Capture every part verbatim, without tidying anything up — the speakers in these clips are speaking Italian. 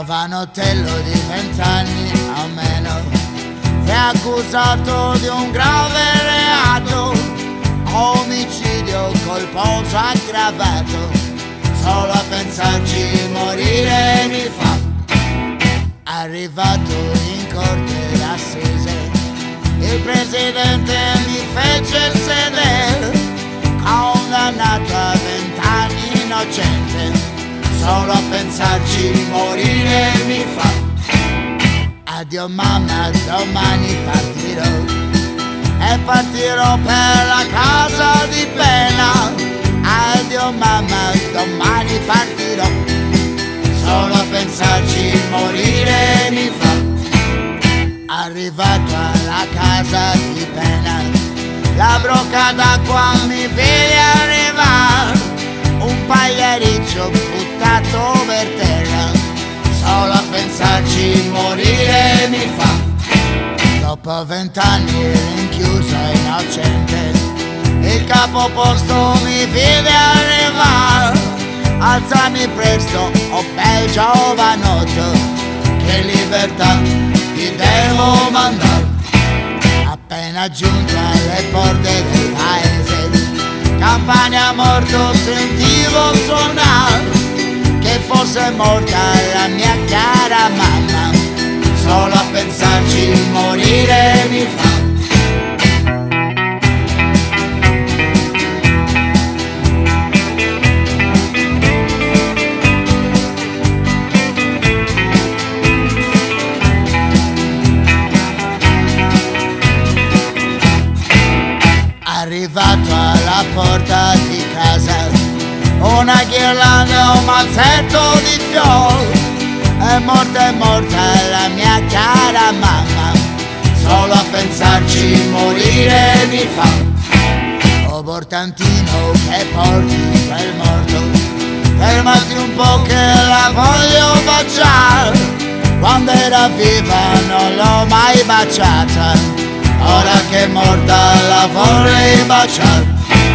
Giovanottello di vent'anni almeno, sei accusato di un grave reato, omicidio colposo aggravato, solo a pensarci morire mi fa. Arrivato in corte d'assise, il presidente mi fece sedere, condannato a vent'anni innocente, solo a pensarci morire mi fa. Addio mamma, domani partirò, e partirò per la casa di pena. Addio mamma, domani partirò, solo a pensarci morire mi fa. Arrivato alla casa di pena, la brocca d'acqua mi vede arrivare, un pagliariccio buttato per terra, solo a pensarci morire mi fa. Dopo vent'anni rinchiuso innocente, il capoposto mi vede arrivare, alzami presto, oh bel giovanotto, che libertà ti devo mandare. Appena giunto alle porte del paese, campagna morto sentivo suonare, che fosse morta la mia cara mamma, solo a pensarci morire mi fa. Arrivato alla porta di casa, una ghirlanda, un mazzetto di fiori, è morta, è morta la mia cara mamma, solo a pensarci morire mi fa. Oh portantino che porti quel morto, fermati un po' che la voglio baciare, quando era viva non l'ho mai baciata, ora che è morta la vorrei baciare.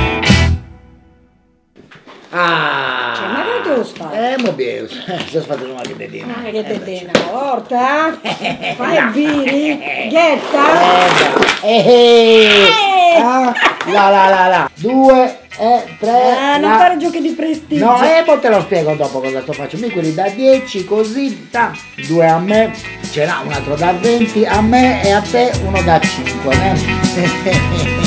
Ah! Cioè, ma che tu stai? Eh, mo bene, si è fatto una che dedina. Ah, che dedina, orta? Fai biri? Ghetta? Eh, eh, ah, la la la la, due, eh, tre, Ah, non la... fare giochi di prestigio. No, e poi te lo spiego dopo cosa sto facendo. Mi quelli da dieci così, ta, due a me, ce n'ha un altro da venti a me e a te uno da cinque, eh?